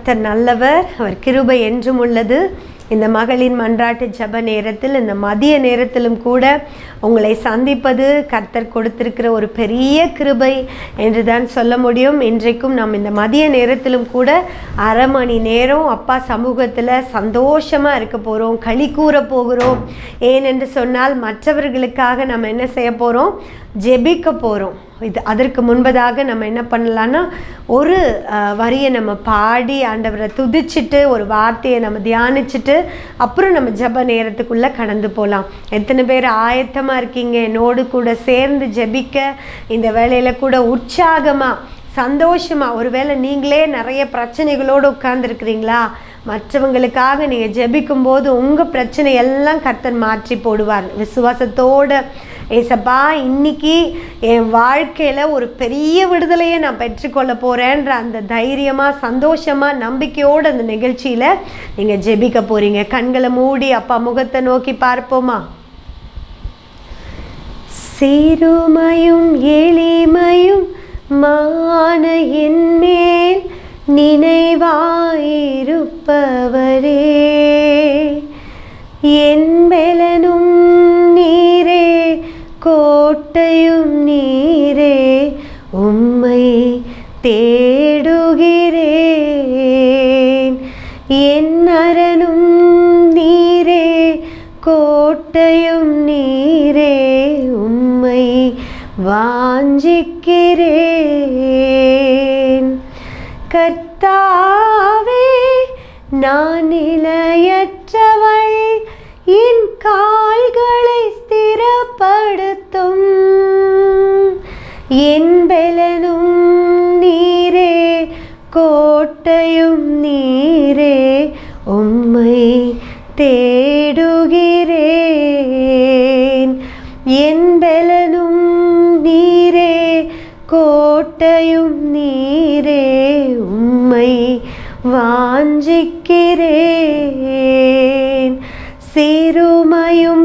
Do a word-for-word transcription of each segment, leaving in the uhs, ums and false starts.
கர்த்தர் நல்லவர், அவர் கிருபை என்றும் உள்ளது. இந்த மகளின் மன்றாட்டு ஜப நேரத்தில், இந்த மதிய நேரத்திலும் கூட உங்களை சந்திப்பது கர்த்தர் கொடுத்திருக்கிற ஒரு பெரிய கிருபை என்று தான் சொல்ல முடியும். இன்றைக்கும் நாம் இந்த மதிய நேரத்திலும் கூட அரை மணி நேரம் அப்பா சமூகத்தில் சந்தோஷமாக இருக்க போகிறோம், களி கூற போகிறோம். ஏனென்று சொன்னால் மற்றவர்களுக்காக நம்ம என்ன செய்ய போகிறோம்? ஜெபிக்க போகிறோம். இது அதற்கு முன்பதாக நம்ம என்ன பண்ணலான்னா, ஒரு வரியை நம்ம பாடி ஆண்டவரை துதிச்சுட்டு ஒரு வார்த்தையை நம்ம தியானிச்சுட்டு அப்புறம் நம்ம ஜெப நேரத்துக்குள்ளே கடந்து போகலாம். எத்தனை பேர் ஆயத்தமாக இருக்கீங்க என்னோடு கூட சேர்ந்து ஜெபிக்க? இந்த வேலையில் கூட உற்சாகமாக சந்தோஷமாக, ஒருவேளை நீங்களே நிறைய பிரச்சனைகளோடு உட்கார்ந்துருக்கிறீங்களா? மற்றவங்களுக்காக நீங்கள் ஜெபிக்கும்போது உங்கள் பிரச்சனை எல்லாம் கர்த்தர் மாற்றி போடுவார். விசுவாசத்தோடு ஏசப்பா இன்னைக்கு என் வாழ்க்கையில் ஒரு பெரிய விடுதலையை நான் பெற்றுக்கொள்ள போகிறேன்ற அந்த தைரியமாக சந்தோஷமாக நம்பிக்கையோடு அந்த நிகழ்ச்சியில் நீங்கள் ஜெபிக்க போகிறீங்க. கண்களை மூடி அப்பா முகத்தை நோக்கி பார்ப்போமா? சிறுமையும் எளிமையும் மான என் மேல் நினைவாயிருப்பவரே, என் பெலனும் நீரே, கோட்டையும் நீரே, உம்மை தேடுகிறேன். என் அரணும் நீரே, கோட்டையும் நீரே, உம்மை வாஞ்சிக்கிறேன். கர்த்தாவே நான் நிலையற்றவள், என் கால்களை ஸ்திரப்படுத்தும். என் பெலனும் நீரே, கோட்டையும் நீரே, உம்மை தேடுகிறேன். என் பெலனும் நீரே, கோட்டையும் நீரே, உம்மை வாஞ்சிக்கிறேன். சிறுமையும்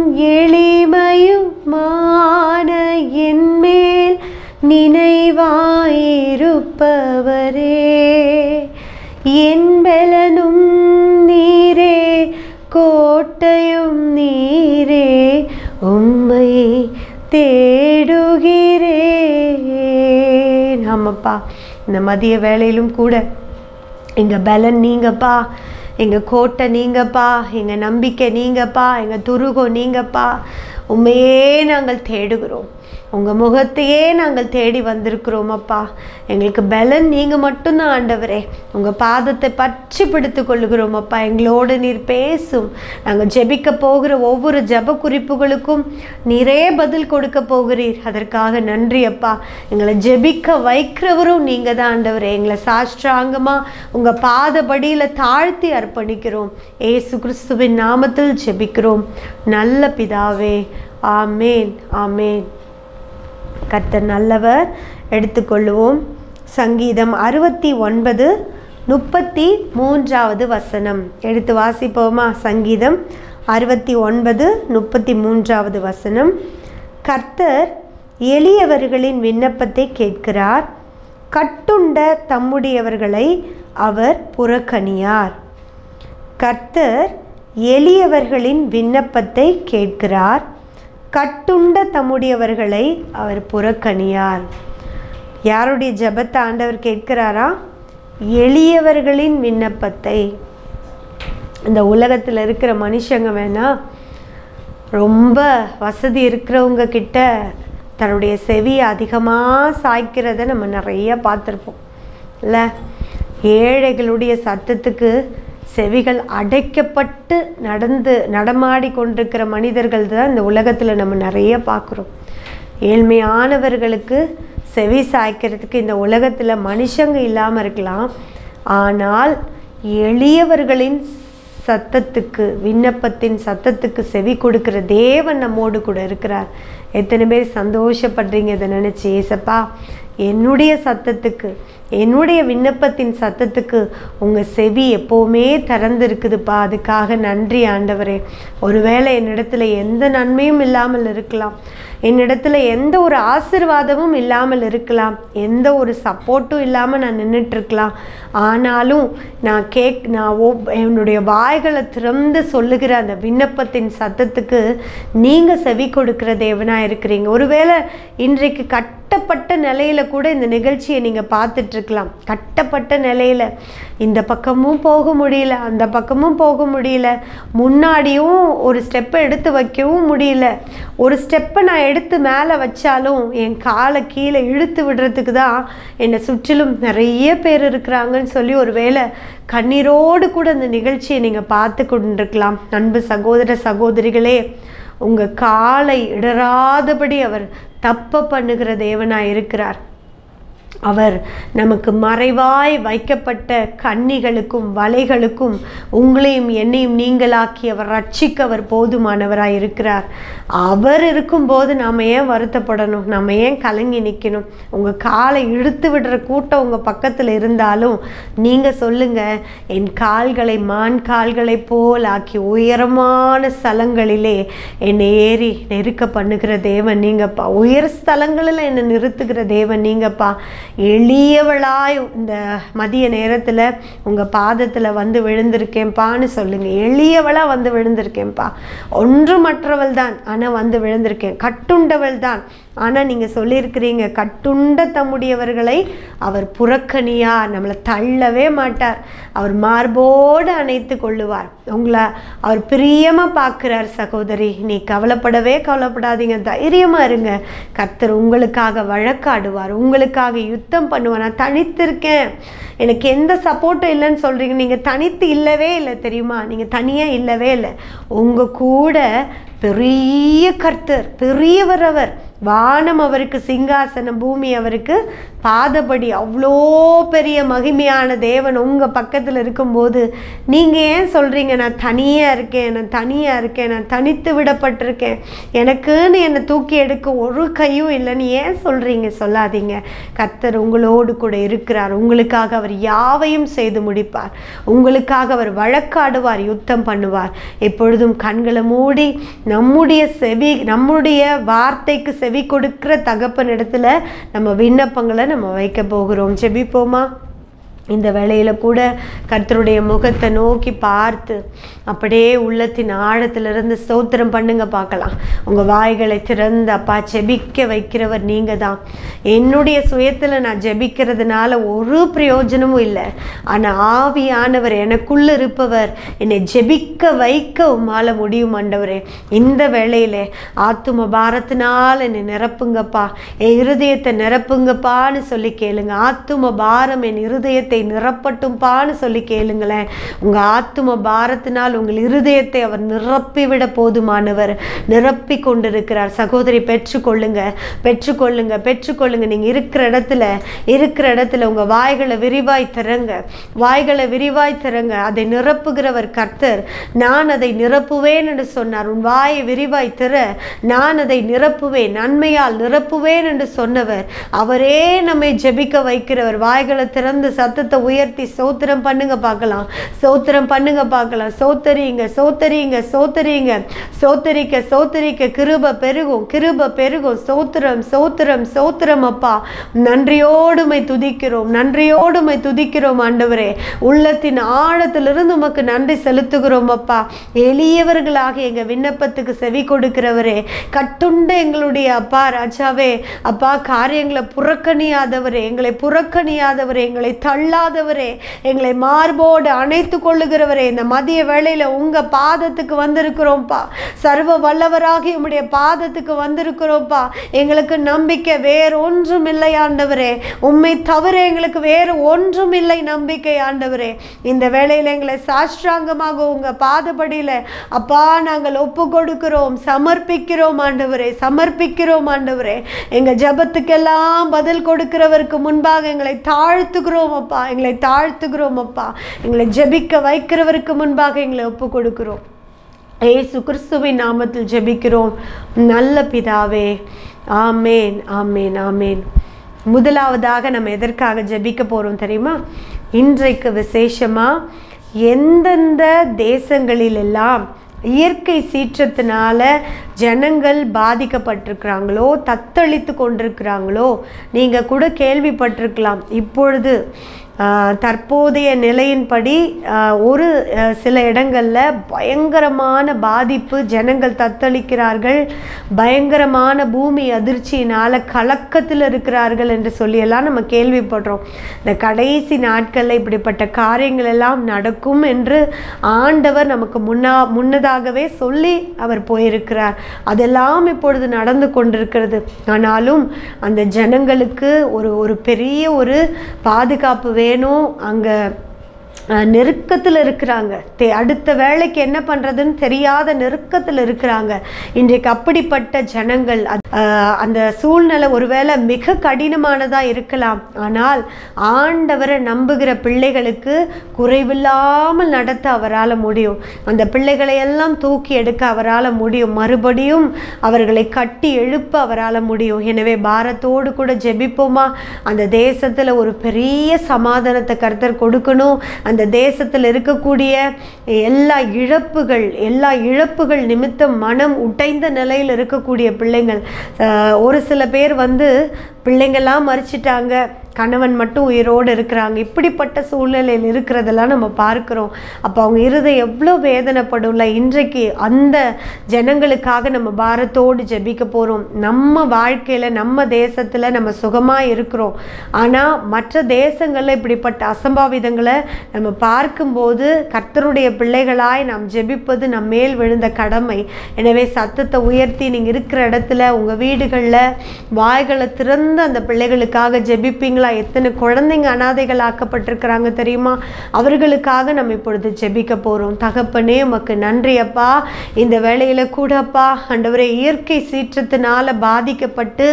எளிமையுமான என் மேல் நினைவாயிருப்பவரே, என் பெலனும் நீரே, கோட்டையும் நீரே, உம்மை தேடுகிறேன். ஆமாப்பா, இந்த மதிய வேளையிலும் கூட எங்கள் பலன் நீங்கப்பா, எங்கள் கோட்டை நீங்கப்பா, எங்கள் நம்பிக்கை நீங்கப்பா, எங்கள் துருகம் நீங்கப்பா. உண்மையே நாங்கள் தேடுகிறோம், உங்கள் முகத்தையே நாங்கள் தேடி வந்திருக்கிறோம் அப்பா. எங்களுக்கு பலன் நீங்கள் மட்டும்தான் ஆண்டவரே. உங்கள் பாதத்தை பற்றி பிடித்து கொள்ளுகிறோம் அப்பா. எங்களோடு நீர் பேசும். நாங்கள் ஜெபிக்க போகிற ஒவ்வொரு ஜெப குறிப்புகளுக்கும் நீரே பதில் கொடுக்க போகிறீர். அதற்காக நன்றி அப்பா. எங்களை ஜெபிக்க வைக்கிறவரும் நீங்கள் தான் ஆண்டவரே. எங்களை சாஷ்டாங்கமாக உங்கள் பாதபடியில் தாழ்த்தி அர்ப்பணிக்கிறோம். ஏசு கிறிஸ்துவின் நாமத்தில் ஜெபிக்கிறோம் நல்ல பிதாவே. ஆமேன், ஆமேன். கர்த்தர் நல்லவர். எடுத்துக்கொள்ளுவோம். சங்கீதம் அறுபத்தி ஒன்பது முப்பத்தி மூன்றாவது வசனம் எடுத்து வாசிப்போமா? சங்கீதம் அறுபத்தி ஒன்பது முப்பத்தி மூன்றாவது வசனம். கர்த்தர் எளியவர்களின் விண்ணப்பத்தை கேட்கிறார், கட்டுண்ட தம்முடையவர்களை அவர் புறக்கணியார். கர்த்தர் எளியவர்களின் விண்ணப்பத்தை கேட்கிறார், கட்டுண்ட தம்முடையவர்களை அவர் புறக்கணியார். யாருடைய ஜெபத்தை ஆண்டவர் கேட்கிறாரா? எளியவர்களின் விண்ணப்பத்தை. இந்த உலகத்தில் இருக்கிற மனுஷங்க வேணா ரொம்ப வசதி இருக்கிறவங்க கிட்ட தன்னுடைய செவியை அதிகமாக சாய்க்கிறத நம்ம நிறைய பார்த்துருப்போம் இல்லை? ஏழைகளுடைய சத்தத்துக்கு செவிகள் அடைக்கப்பட்டு நடந்து நடமாடி கொண்டிருக்கிற மனிதர்கள் தான் இந்த உலகத்தில் நம்ம நிறைய பார்க்குறோம். ஏழ்மையானவர்களுக்கு செவி சாய்க்கிறதுக்கு இந்த உலகத்தில் மனுஷங்க இல்லாமல் இருக்கலாம், ஆனால் எளியவர்களின் சத்தத்துக்கு, விண்ணப்பத்தின் சத்தத்துக்கு செவி கொடுக்கிற தேவன் நம்மோடு கூட இருக்கிறார் எத்தனை பேர் சந்தோஷப்படுறீங்க இதை நினச்சி? ஏசப்பா, என்னுடைய சத்தத்துக்கு, என்னுடைய விண்ணப்பத்தின் சத்தத்துக்கு உங்கள் செவி எப்போவுமே திறந்துருக்குதுப்பா. அதுக்காக நன்றி ஆண்டவரே. ஒருவேளை என்னிடத்துல எந்த நன்மையும் இல்லாமல் இருக்கலாம், என்னிடத்துல எந்த ஒரு ஆசீர்வாதமும் இல்லாமல் இருக்கலாம், எந்த ஒரு சப்போர்ட்டும் இல்லாமல் நான் நின்றுட்டுருக்கலாம். ஆனாலும் நான் கேக் நான் ஓ என்னுடைய வாய்களை திறந்து சொல்லுகிற அந்த விண்ணப்பத்தின் சத்தத்துக்கு நீங்கள் செவி கொடுக்குற தேவனாக இருக்கிறீங்க. ஒருவேளை இன்றைக்கு கட்டப்பட்ட நிலையில் கூட இந்த நிகழ்ச்சியை நீங்கள் பார்த்துட்ருக்கலாம். கட்டப்பட்ட நிலையில் இந்த பக்கமும் போக முடியல, அந்த பக்கமும் போக முடியல, முன்னாடியும் ஒரு ஸ்டெப்பை எடுத்து வைக்கவும் முடியல. ஒரு ஸ்டெப்பை நான் எடுத்து மேலே வச்சாலும் என் காலை கீழே இழுத்து விடுறதுக்கு தான் என்னை சுற்றிலும் நிறைய பேர் இருக்கிறாங்கன்னு சொல்லி ஒரு வேளை கண்ணீரோடு கூட இந்த நிகழ்ச்சியை நீங்கள் பார்த்து கொண்டிருக்கலாம். அன்பு சகோதர சகோதரிகளே, உங்கள் காலை இடராதபடி அவர் தப்ப பண்ணுகிற தேவனாய் இருக்கிறார். அவர் நமக்கு மறைவாய் வைக்கப்பட்ட கண்ணிகளுக்கும் வலைகளுக்கும் உங்களையும் என்னையும் நீங்களாக்கி அவர் ரட்சிக்க அவர் போதுமானவராய் இருக்கிறார். அவர் இருக்கும்போது நாம் ஏன் வருத்தப்படணும்? நம்ம ஏன் கலங்கி நிற்கணும்? உங்கள் காலை இழுத்து விடுற கூட்டம் உங்கள் பக்கத்தில் இருந்தாலும் நீங்கள் சொல்லுங்கள், என் கால்களை மான் கால்களை போல் ஆக்கி உயரமான ஸ்தலங்களிலே என்னை ஏறி நெருக்க பண்ணுகிற தேவன் நீங்கப்பா. உயர் ஸ்தலங்களில் என்னை நிறுத்துகிற தேவன் நீங்கப்பா. எளியவளாய் இந்த மதிய நேரத்தில் உங்கள் பாதத்தில் வந்து விழுந்திருக்கேன்ப்பான்னு சொல்லுங்கள். எளியவளாக வந்து விழுந்திருக்கேன்ப்பா. ஒன்றுமற்றவள் தான், ஆனால் வந்து விழுந்திருக்கேன். கட்டுண்டவள் தான், ஆனால் நீங்கள் சொல்லியிருக்கிறீங்க, கட்டுண்ட தம்முடையவர்களை அவர் புறக்கணியார், நம்மளை தள்ளவே மாட்டார், அவர் மார்போடு அணைத்து கொள்ளுவார். உங்களை அவர் பிரியமாக பார்க்குறார். சகோதரி, நீ கவலைப்படவே கவலைப்படாதீங்க, தைரியமாக இருங்க. கர்த்தர் உங்களுக்காக வழக்காடுவார், உங்களுக்காக யுத்தம் பண்ணுவார். நான் தனித்திருக்கேன், எனக்கு எந்த சப்போர்ட்டும் இல்லைன்னு சொல்கிறீங்க. நீங்கள் தனித்து இல்லவே இல்லை தெரியுமா? நீங்கள் தனியாக இல்லவே இல்லை. உங்கள் கூட பெரிய கர்த்தர், பெரியவர் அவர். வானம் அவருக்கு சிங்காசனம், பூமி அவருக்கு பாதபடி. அவ்வளோ பெரிய மகிமையான தேவன் உங்கள் பக்கத்தில் இருக்கும்போது நீங்கள் ஏன் சொல்கிறீங்க நான் தனியாக இருக்கேன், நான் தனியாக இருக்கேன், நான் தனித்து விடப்பட்டிருக்கேன், எனக்குன்னு என்னை தூக்கி எடுக்க ஒரு கையும் இல்லைன்னு ஏன் சொல்கிறீங்க? சொல்லாதீங்க. கர்த்தர் உங்களோடு கூட இருக்கிறார். உங்களுக்காக அவர் யாவையும் செய்து முடிப்பார். உங்களுக்காக அவர் வழக்காடுவார், யுத்தம் பண்ணுவார். எப்பொழுதும் கண்களை மூடி நம்முடைய செவி, நம்முடைய வார்த்தைக்கு செவி கொடுக்கிற தகப்பன் இடத்துல நம்ம விண்ணப்பங்களை நம்ம வைக்க போகிறோம். ஜெபிப்போமா? இந்த வேளையில் கூட கர்த்தருடைய முகத்தை நோக்கி பார்த்து அப்படியே உள்ளத்தின் ஆழத்திலிருந்து ஸ்தோத்திரம் பண்ணுங்க பார்க்கலாம். உங்கள் வாய்களை திறந்து அப்பா ஜெபிக்க வைக்கிறவர் நீங்கள் தான். என்னுடைய சுயத்தில் நான் ஜெபிக்கிறதுனால ஒரு பிரயோஜனமும் இல்லை. ஆனால் ஆவியானவர் எனக்குள்ளே இருப்பவர் என்னை ஜெபிக்க வைக்க உம்மால முடியும் ஆண்டவரே. இந்த வேளையில் ஆத்தும பாரத்தினால் என்னை நிரப்புங்கப்பா, என் இருதயத்தை நிரப்புங்கப்பான்னு சொல்லி கேளுங்க. ஆத்தும பாரம் என் இருதயத்தை நிரப்பட்டும்பான்னு சொல்லி கேளுங்களேன். உங்க ஆத்தும பாரத்தினால் உங்கள் இருதயத்தை அவர் நிரப்பிவிட போதுமானவர், நிரப்பி கொண்டிருக்கிறார். சகோதரி, பெற்றுக்கொள்ளுங்க, பெற்றுக்கொள்ளுங்க, பெற்றுக்கொள்ளுங்க. நீங்க இருக்கிற இடத்துல இருக்கிற இடத்துல உங்க வாய்களை விரிவாய் திறங்க, வாய்களை விரிவாய் திறங்க. அதை நிரப்புகிறவர் கர்த்தர். நான் அதை நிரப்புவேன் என்று சொன்னார். உன் வாயை விரிவாய் திற, நான் அதை நிரப்புவேன், நன்மையால் நிரப்புவேன் என்று சொன்னவர் அவரே நம்மை ஜெபிக்க வைக்கிறவர். வாய்களை திறந்து சத்த உயர்த்தி சோத்திரம் பண்ணுங்க பார்க்கலாம், சோத்திரம் பண்ணுங்க பார்க்கலாம். சோத்தரிங்க, சோத்தரிங்க, சோத்தரிங்க. சோத்தரிக்க சோத்தரிக்க கிருப பெருகும், கிருப பெருகும். சோத்திரம், சோத்திரம், சோத்திரம். அப்பா நன்றியோடுமை துதிக்கிறோம், நன்றியோடுமை துதிக்கிறோம் ஆண்டவரே. உள்ளத்தின் ஆழத்திலிருந்து உமக்கு நன்றி செலுத்துகிறோம் அப்பா. எளியவர்களாக எங்க விண்ணப்பத்துக்கு செவி கொடுக்கிறவரே, கட்டுண்ட எங்களுடைய அப்பா ராஜாவே, அப்பா காரியங்களை புறக்கணியாதவரே, எங்களை புறக்கணியாதவரே, எங்களை தள்ளாதவரே, எங்களை மார்போடு அணைத்து கொள்ளுகிறவரே, இந்த மதிய வேளையில உங்க பாதத்துக்கு வந்திருக்கிறோம்ப்பா. சர்வ வல்லவராகி உம்முடைய பாதத்துக்கு வந்திருக்கிறோம்ப்பா. எங்களுக்கு நம்பிக்கை வேறு ஒன்றும் இல்லை ஆண்டவரே, உம்மை தவிர எங்களுக்கு வேறு ஒன்றும் இல்லை நம்பிக்கை ஆண்டவரே. இந்த வேளையில எங்களை சாஷ்டாங்கமாக உங்க பாதபடியில அப்பா நாங்கள் ஒப்பு கொடுக்கிறோம், சமர்ப்பிக்கிறோம் ஆண்டவரே, சமர்ப்பிக்கிறோம் ஆண்டவரே. எங்க ஜபத்துக்கெல்லாம் பதில் கொடுக்கிறவருக்கு முன்பாக எங்களை தாழ்த்துகிறோம் அப்பா, எங்களை தாழ்த்துகிறோம் அப்பா. எங்களை ஜெபிக்க வைக்கிறவருக்கு முன்பாக எங்களை ஒப்பு கொடுக்கிறோம். இயேசு கிறிஸ்துவின் நாமத்தில் ஜெபிக்கிறோம் நல்ல பிதாவே. ஆமேன், ஆமேன், ஆமேன். முதலாவதாக நம்ம எதற்காக ஜெபிக்க போகிறோம் தெரியுமா? இன்றைக்கு விசேஷமாக எந்தெந்த தேசங்களிலெல்லாம் இயற்கை சீற்றத்தினால ஜனங்கள் பாதிக்கப்பட்டிருக்கிறாங்களோ, தத்தளித்து கொண்டிருக்கிறாங்களோ, நீங்கள் கூட கேள்விப்பட்டிருக்கலாம். இப்பொழுது தற்போதைய நிலையின்படி ஒரு சில இடங்களில் பயங்கரமான பாதிப்பு, ஜனங்கள் தத்தளிக்கிறார்கள், பயங்கரமான பூமி அதிர்ச்சியினால் கலக்கத்தில் இருக்கிறார்கள் என்று சொல்லியெல்லாம் நம்ம கேள்விப்படுறோம். இந்த கடைசி நாட்களில் இப்படிப்பட்ட காரியங்கள் எல்லாம் நடக்கும் என்று ஆண்டவர் நமக்கு முன்னா முன்னதாகவே சொல்லி அவர் போயிருக்கிறார். அதெல்லாம் இப்பொழுது நடந்து கொண்டிருக்கிறது. ஆனாலும் அந்த ஜனங்களுக்கு ஒரு ஒரு பெரிய ஒரு பாதுகாப்பு வேணும். அங்கே நெருக்கத்தில் இருக்கிறாங்க. தே அடுத்த வேலைக்கு என்ன பண்ணுறதுன்னு தெரியாத நெருக்கத்தில் இருக்கிறாங்க. இன்றைக்கு அப்படிப்பட்ட ஜனங்கள் அந்த சூழ்நிலை ஒருவேளை மிக கடினமானதாக இருக்கலாம். ஆனால் ஆண்டவரை நம்புகிற பிள்ளைகளுக்கு குறைவில்லாமல் நடத்த அவரால் முடியும். அந்த பிள்ளைகளை எல்லாம் தூக்கி எடுக்க அவரால் முடியும். மறுபடியும் அவர்களை கட்டி எழுப்ப அவரால் முடியும். எனவே பாரத்தோடு கூட ஜெபிப்போமா? அந்த தேசத்தில் ஒரு பெரிய சமாதானத்தை கர்த்தர் கொடுக்கணும். அந்த தேசத்தில் இருக்கக்கூடிய எல்லா இழப்புகள் எல்லா இழப்புகள் நிமித்தம் மனம் உடைந்த நிலையில் இருக்கக்கூடிய பிள்ளைங்கள், ஒரு சில பேர் வந்து பிள்ளைங்கள்லாம் மறிச்சிட்டாங்க, கணவன் மட்டும் உயிரோடு இருக்கிறாங்க. இப்படிப்பட்ட சூழ்நிலையில் இருக்கிறதெல்லாம் நம்ம பார்க்குறோம். அப்போ அவங்க இருதயம் எவ்வளோ வேதனைப்படும்ல. இன்றைக்கு அந்த ஜனங்களுக்காக நம்ம பாரத்தோடு ஜெபிக்க போகிறோம். நம்ம வாழ்க்கையில் நம்ம தேசத்தில் நம்ம சுகமாக இருக்கிறோம். ஆனால் மற்ற தேசங்களில் இப்படிப்பட்ட அசம்பாவிதங்களை நம்ம பார்க்கும்போது கர்த்தருடைய பிள்ளைகளாய் நாம் ஜெபிப்பது நம் மேல் விழுந்த கடமை. எனவே சத்தத்தை உயர்த்தி நீங்கள் இருக்கிற இடத்துல உங்கள் வீடுகளில் வாய்களை திறந்து அந்த பிள்ளைகளுக்காக ஜெபிப்பீங்களா? எத்தனை குழந்தைங்க அனாதைகள் ஆக்கப்பட்டிருக்கிறாங்க தெரியுமா? அவர்களுக்காக நம்ம இப்பொழுது ஜெபிக்க போகிறோம். தகப்பனே, உமக்கு நன்றி அப்பா. இந்த வேளையில் கூட அப்பா ஆண்டவரே, இயற்கை சீற்றத்தினால பாதிக்கப்பட்டு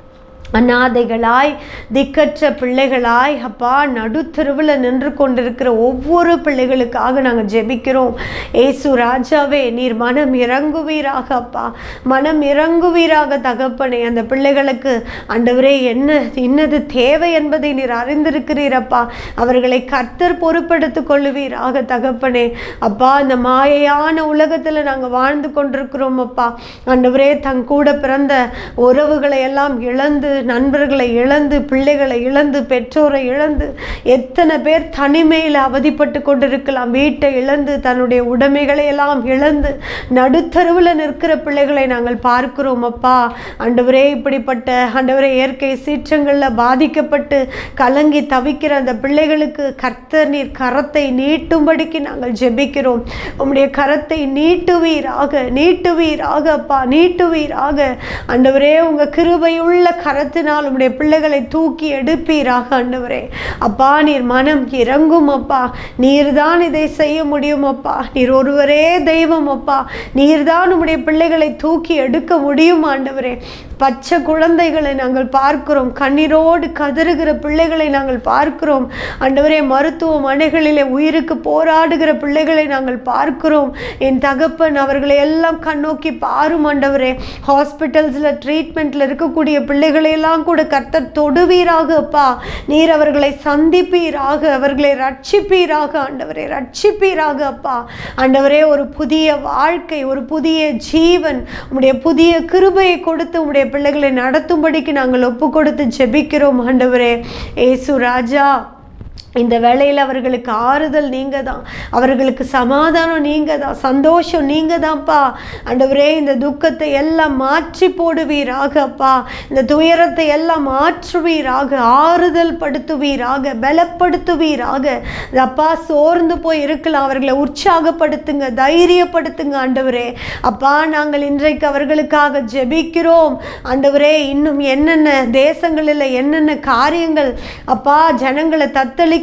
அநாதைகளாய் திக்கற்ற பிள்ளைகளாய் அப்பா நடுத்தெருவில் நின்று கொண்டிருக்கிற ஒவ்வொரு பிள்ளைகளுக்காக நாங்கள் ஜெபிக்கிறோம். ஏசு ராஜாவே, நீர் மனம் இறங்குவீராக அப்பா, மனம் இறங்குவீராக தகப்பனே. அந்த பிள்ளைகளுக்கு ஆண்டவரே என்ன இன்னது தேவை என்பதை நீர் அறிந்திருக்கிறீரப்பா. அவர்களை கர்த்தர் பொறுப்பெடுத்துக் கொள்ளுவீராக தகப்பனே. அப்பா, இந்த மாயையான உலகத்தில் நாங்கள் வாழ்ந்து கொண்டிருக்கிறோம் அப்பா. ஆண்டவரே, தன் கூட பிறந்த உறவுகளை எல்லாம் இழந்து, நண்பர்களை இழந்து, பிள்ளைகளை இழந்து, பெற்றோரை இழந்து, எத்தனை பேர் தனிமையில் அவதிப்பட்டு கொண்டிருக்கலாம். வீட்டை இழந்து, தன்னுடைய உடைமைகளை எல்லாம் இழந்து நடுத்தருவில் நிற்கிற பிள்ளைகளை நாங்கள் பார்க்கிறோம் அப்பா. ஆண்டவரே, இப்படிப்பட்ட ஆண்டவரே இயற்கை சீற்றங்களில் பாதிக்கப்பட்டு கலங்கி தவிக்கிற அந்த பிள்ளைகளுக்கு கர்த்தர் நீர் கரத்தை நீட்டும்படிக்கு நாங்கள் ஜெபிக்கிறோம். உம்முடைய கரத்தை நீட்டுவீராக, நீட்டுவீராக அப்பா, நீட்டுவீராக. ஆண்டவரே, உங்கள் கிருபையுள்ள கரத்தை உம்முடைய பிள்ளைகளை தூக்கி எடுப்பீராக ஆண்டவரே. அப்பா, நீர் மனம் இறங்கும் அப்பா. நீர்தான் இதை செய்ய முடியும் அப்பா. நீர் ஒருவரே தெய்வம் அப்பா. நீர்தான் உம்முடைய பிள்ளைகளை தூக்கி எடுக்க முடியும் ஆண்டவரே. பச்சை குழந்தைகளை நாங்கள் பார்க்கிறோம். கண்ணீரோடு கதறுகிற பிள்ளைகளை நாங்கள் பார்க்கிறோம் ஆண்டவரே. மருத்துவமனைகளிலே உயிருக்கு போராடுகிற பிள்ளைகளை நாங்கள் பார்க்கிறோம். என் தகப்பன், அவர்களை எல்லாம் கண்ணோக்கி பாரும் ஆண்டவரே. ஹாஸ்பிட்டல்ஸில் ட்ரீட்மெண்ட்டில் இருக்கக்கூடிய பிள்ளைகளை எல்லாம் கூட கர்த்தர் தொடுவீராக அப்பா. நீர் அவர்களை சந்திப்பீராக, அவர்களை ரட்சிப்பீராக ஆண்டவரே, ரட்சிப்பீராக அப்பா. ஆண்டவரே, ஒரு புதிய வாழ்க்கை, ஒரு புதிய ஜீவன், உம்முடைய புதிய கிருபையை கொடுத்து உம்முடைய பிள்ளைகளை நடத்தும்படிக்கு நாங்கள் ஒப்பு கொடுத்து ஜெபிக்கிறோம் ஆண்டவரே. ஏசு ராஜா, இந்த வேளையில் அவர்களுக்கு ஆறுதல் நீங்கள் தான், அவர்களுக்கு சமாதானம் நீங்கள் தான், சந்தோஷம் நீங்கள் தான்ப்பா. ஆண்டவரே, இந்த துக்கத்தை எல்லாம் மாற்றி போடுவீராக அப்பா. இந்த துயரத்தை எல்லாம் மாற்றுவீராக, ஆறுதல் படுத்துவீராக, பலப்படுத்துவீராக. அப்பா, சோர்ந்து போய் இருக்கலாம், அவர்களை உற்சாகப்படுத்துங்க, தைரியப்படுத்துங்க ஆண்டவரே. அப்பா, நாங்கள் இன்றைக்கு அவர்களுக்காக ஜெபிக்கிறோம் ஆண்டவரே. இன்னும் என்னென்ன தேசங்களில் என்னென்ன காரியங்கள் அப்பா ஜனங்களை தத்தளிக்க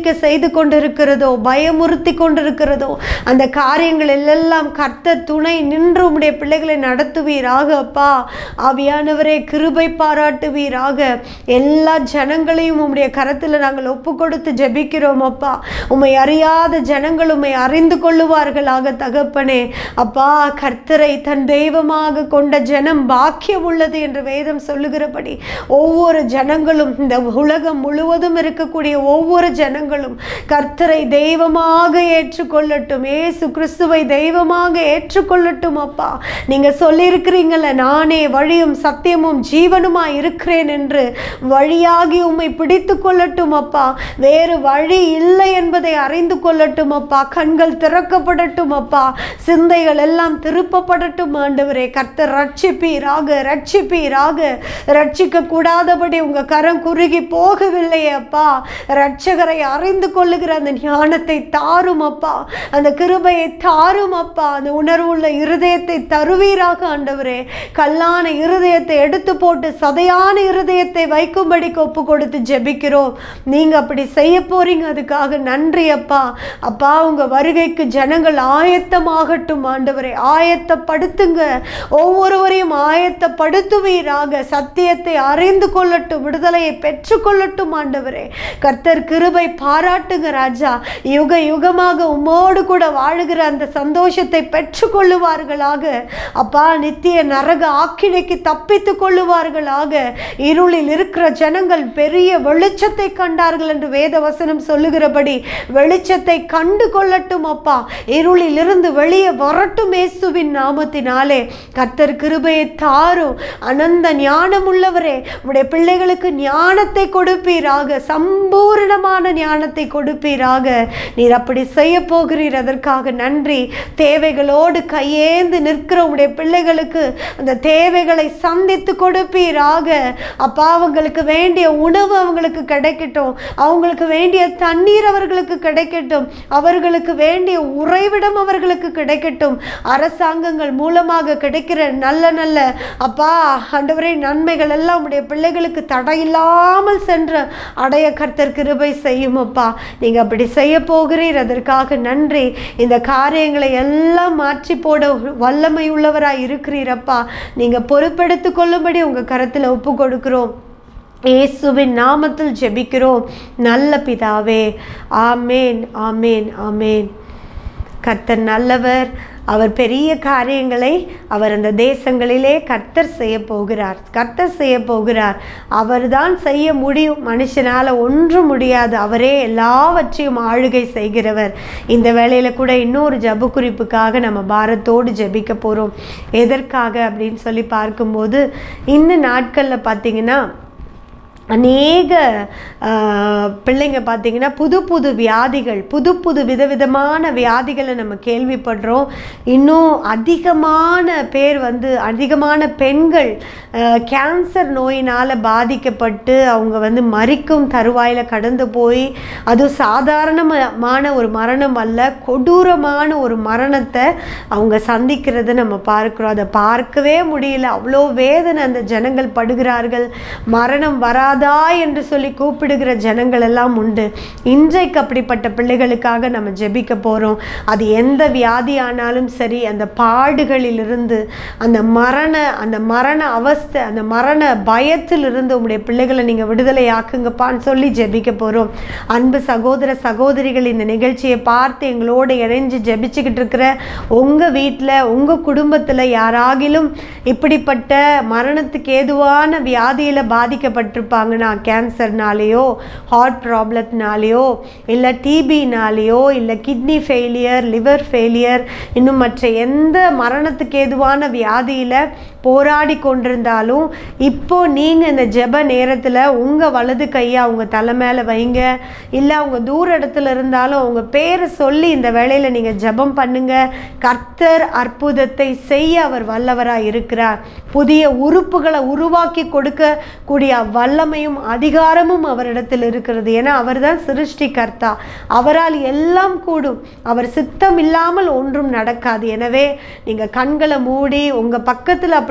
எச்சரிக்கை செய்து கொண்டிருக்கிறதோ, பயமுறுத்தி கொண்டிருக்கிறதோ, அந்த காரியங்கள் எல்லாம் கர்த்தர் துணை நின்று உம்முடைய பிள்ளைகளை நடத்துவீராக. அப்பா ஆவியானவரே கிருபை பாராட்டுவீராக. எல்லா ஜனங்களையும் உம்முடைய கரத்தில் நாங்கள் ஒப்பு கொடுத்து ஜெபிக்கிறோம். அப்பா உம்மை அறியாத ஜனங்கள் உம்மை அறிந்து கொள்ளுவார்களாக தகப்பனே. அப்பா கர்த்தரை தன் தெய்வமாக கொண்ட ஜனம் பாக்கியம் உள்ளது என்று வேதம் சொல்லுகிறபடி ஒவ்வொரு ஜனங்களும், இந்த உலகம் முழுவதும் இருக்கக்கூடிய ஒவ்வொரு ஜனங்களும் கர்த்தரை தெய்வமாக ஏற்றுக்கொள்ளட்டும். ஏசு கிறிஸ்துவை தெய்வமாக ஏற்றுக்கொள்ளட்டும். அப்பா நீங்க சொல்லியிருக்கிறீங்கள, நானே வழியும் சத்தியமும் ஜீவனுமா இருக்கிறேன் என்று. வழியாகி உம்மை பிடித்து கொள்ளட்டும் அப்பா. வேறு வழி இல்லை என்பதை அறிந்து கொள்ளட்டும் அப்பா. கண்கள் திறக்கப்படட்டும் அப்பா. சிந்தைகள் எல்லாம் திருப்பப்படட்டும் ஆண்டவரே. கர்த்தர் ரட்சிப்பீராக, ரட்சிப்பீராக. ரட்சிக்க கூடாதபடி உங்க கரம் குறுகி போகவில்லையே அப்பா. ரட்சகரை அறிந்து கொள்ளுகிற அந்த ஞானத்தை தாரும் அப்பா. அந்த கிருபையை தாரும் அப்பா. அந்த உணர்வுள்ள இருதயத்தை தருவீராக ஆண்டவரே. கல்லான இருதயத்தை எடுத்து போட்டு சதையான இருதயத்தை வைக்கும்படிக்கு ஒப்பு கொடுத்து ஜெபிக்கிறோம். நீங்க அப்படி செய்ய போறீங்க, அதுக்காக நன்றி அப்பா. அப்பா உங்க வருகைக்கு ஜனங்கள் ஆயத்தமாகட்டும் ஆண்டவரே. ஆயத்தப்படுத்துங்க, ஒவ்வொருவரையும் ஆயத்தப்படுத்துவீராக. சத்தியத்தை அறிந்து கொள்ளட்டும், விடுதலையை பெற்றுக்கொள்ளட்டும் ஆண்டவரே. கர்த்தர் கிருபை பாராட்டுங்க ராஜா. யுக யுகமாக உம்மோடு கூட வாழுகிற அந்த சந்தோஷத்தை பெற்று கொள்ளுவார்களாக அப்பா. நித்திய நரக ஆக்கினைக்கு தப்பித்து கொள்ளுவார்களாக. இருளில் இருக்கிற ஜனங்கள் பெரிய வெளிச்சத்தை கண்டார்கள் என்று வேத வசனம் சொல்லுகிறபடி வெளிச்சத்தை கண்டு கொள்ளட்டும் அப்பா. இருளில் இருந்து வெளியே வரட்டும் இயேசுவின் நாமத்தினாலே. கர்த்தர் கிருபையை தாரும். அனந்த ஞானம் உள்ளவரே, உடைய பிள்ளைகளுக்கு ஞானத்தை கொடுப்பீராக, சம்பூர்ணமான ஞானத்தை கொடுப்பீராக. நீர் அப்படி செய்ய போகிறீர், அதற்காக நன்றி. தேவைகளோடு கையேந்து நிற்கிற உடைய பிள்ளைகளுக்கு அந்த தேவைகளை சந்தித்து கொடுப்பீராக அப்பா. அவங்களுக்கு வேண்டிய உணவு அவங்களுக்கு கிடைக்கட்டும், அவங்களுக்கு வேண்டிய தண்ணீர் அவர்களுக்கு கிடைக்கட்டும், அவர்களுக்கு வேண்டிய உறைவிடம் அவர்களுக்கு கிடைக்கட்டும். அரசாங்கங்கள் மூலமாக கிடைக்கிற நல்ல நல்ல அப்பா ஆண்டவரே நன்மைகள் எல்லாம் உடைய பிள்ளைகளுக்கு தடையில்லாமல் சென்று அடைய கர்த்தர் கிருபை செய்யும் அப்பா. நீங்க அப்படி செய்ய போகிறீர், அதற்காக நன்றி. இந்த காரியங்களை எல்லாம் மாற்றி போட வல்லமை உள்ளவராய் இருக்கிறீரப்பா. நீங்க பொறுப்பெடுத்து கொள்ளும்படி உங்க கரத்தில் ஒப்பு கொடுக்கிறோம். இயேசுவின் நாமத்தில் ஜெபிக்கிறோம் நல்ல பிதாவே. ஆமேன், ஆமேன், ஆமேன். கர்த்தர் நல்லவர். அவர் பெரிய காரியங்களை அவர் அந்த தேசங்களிலே கர்த்தர் செய்ய போகிறார், கர்த்தர் செய்ய போகிறார். அவர் தான் செய்ய முடியும், மனுஷனால் ஒன்றும் முடியாது. அவரே எல்லாவற்றையும் ஆளுகை செய்கிறவர். இந்த வேளையில் கூட இன்னொரு ஜெப குறிப்புக்காக நம்ம பாரத்தோடு ஜெபிக்க போகிறோம். எதற்காக அப்படின்னு சொல்லி பார்க்கும்போது, இந்த நாட்களில் பார்த்திங்கன்னா அநேக பிள்ளைங்க பார்த்திங்கன்னா புது புது வியாதிகள், புது புது விதவிதமான வியாதிகளை நம்ம கேள்விப்படுறோம். இன்னும் அதிகமான பேர் வந்து அதிகமான பெண்கள் கேன்சர் நோயினால் பாதிக்கப்பட்டு அவங்க வந்து மரிக்கும் தருவாயில் கடந்து போய், அது சாதாரணமான ஒரு மரணம் அல்ல, கொடூரமான ஒரு மரணத்தை அவங்க சந்திக்கிறத நம்ம பார்க்குறோம். அதை பார்க்கவே முடியல, அவ்வளோ வேதனை அந்த ஜனங்கள் படுகிறார்கள். மரணம் வரா என்று சொல்லி கூப்பிடுகிற ஜனங்கள் எல்லாம் உண்டு. இன்றைக்கு அப்படிப்பட்ட பிள்ளைகளுக்காக நம்ம ஜெபிக்க போறோம். அது எந்த வியாதி ஆனாலும் சரி, அந்த பாடுகளிலிருந்து, அந்த மரண அந்த மரண அவஸ்தை, அந்த மரண பயத்திலிருந்து உங்களுடைய பிள்ளைகளை நீங்க விடுதலை ஆக்குங்கப்பான்னு சொல்லி ஜெபிக்க போறோம். அன்பு சகோதர சகோதரிகள், இந்த நிகழ்ச்சியை பார்த்து எங்களோட இணைஞ்சு ஜெபிச்சுக்கிட்டு இருக்கிற உங்க வீட்டில், உங்க குடும்பத்தில் யாராகிலும் இப்படிப்பட்ட மரணத்துக்கு ஏதுவான வியாதியில பாதிக்கப்பட்டிருப்பாங்க, கேன்சர்னாலேயோ, ஹார்ட் ப்ராப்ளத்தினாலேயோ, இல்லை டிபினாலேயோ, இல்லை கிட்னி ஃபெயிலியர், லிவர் ஃபெயிலியர், இன்னும் மற்ற எந்த மரணத்துக்கு ஏதுவான வியாதியில் போராடி கொண்டிருந்தாலும், இப்போ நீங்கள் இந்த ஜெப நேரத்தில் உங்கள் வலது கையை அவங்க தலை மேலே வைங்க. இல்லை அவங்க தூர இடத்துல இருந்தாலும் அவங்க பேரை சொல்லி இந்த வேளையில் நீங்கள் ஜெபம் பண்ணுங்க. கர்த்தர் அற்புதத்தை செய்ய அவர் வல்லவராக இருக்கிறார். புதிய உறுப்புகளை உருவாக்கி கொடுக்கக்கூடிய வல்லமையும் அதிகாரமும் அவரிடத்தில் இருக்கிறது. ஏன்னா அவர் தான் சிருஷ்டிகர்த்தா, அவரால் எல்லாம் கூடும். அவர் சித்தம் இல்லாமல் ஒன்றும் நடக்காது. எனவே நீங்கள் கண்களை மூடி உங்கள் பக்கத்தில் அப்படி